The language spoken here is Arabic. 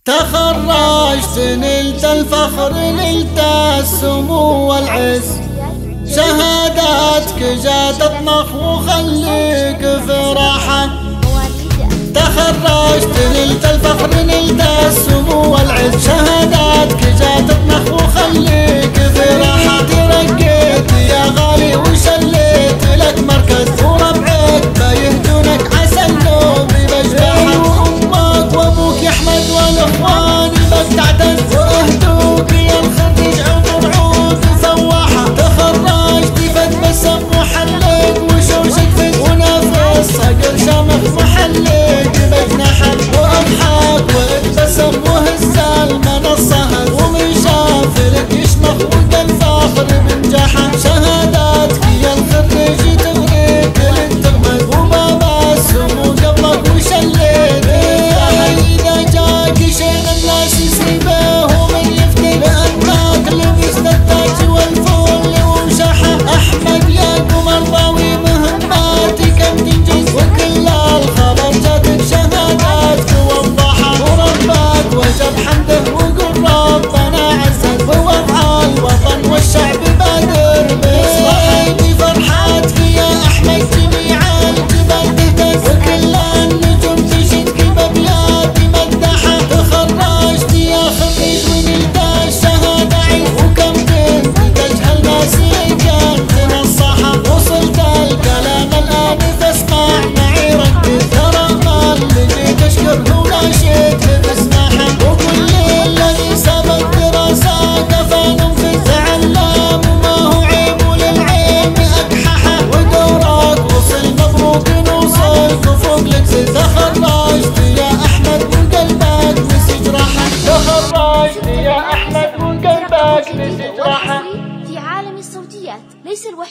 تخرجت نلت الفخر نلت السمو والعز، شهاداتك جات اطمخ وخليك في راحة. تخرجت نلت الفخر نلت السمو والعز، شهاداتك جات اطمخ وخليك في راحة. ترقيت يا غالي وشليت لك مركز، وربعك بيهدونك عسى النوم بجباحة. وامك وابوك يا احمد والاخوان بك تعتز، واهدوك يا الخريج عطر عود فواحة. تخرجت فتبسم محلق وشوشك فز، ونفس صقر شامخ محلق بجناحك. واضحك وابتسم وهز المنصة، ومن شاف لك يشمخ وقى الفخر بنجاحه. شهاداتك يا الخريج تغريك للتغمد، وباب السمو قبلك وشليت. إذا جاك شين الناس يسيبه ومن يفتن، لأنك لبست التاج والفول ومشاحة. أحمد يا قمر ضاوي مهماتك بتنجز، وكل الخبر جاتك شهاداتك وضحها. وربك وجب حمده وقل ربنا عزز، بوضع الوطن والشعب بادر بصباحي. بفرحاتك يا أحمد جميع الجبال تهتز، وكل النجوم تشدك بأبيات مدحة. تخرجت يا خريج ونلت الشهادة عز، وكم كنت تجهل ناسيك تنصحها. وصلت الكلام الآن فاسمع معي ركز، ترى ما اللي جيت أشكره وناشدك بسماحة. وكل الذي سبق دراسة كفى في تعلم، وما هو عيب وللعلم أكححة. ودورك وصل مبروك نوصلك فوق الجسد. تخرجت يا أحمد وقلبك نسج راحة، تخرجت يا أحمد وقلبك نسج راحة. في عالم الصوتيات ليس الوحيد.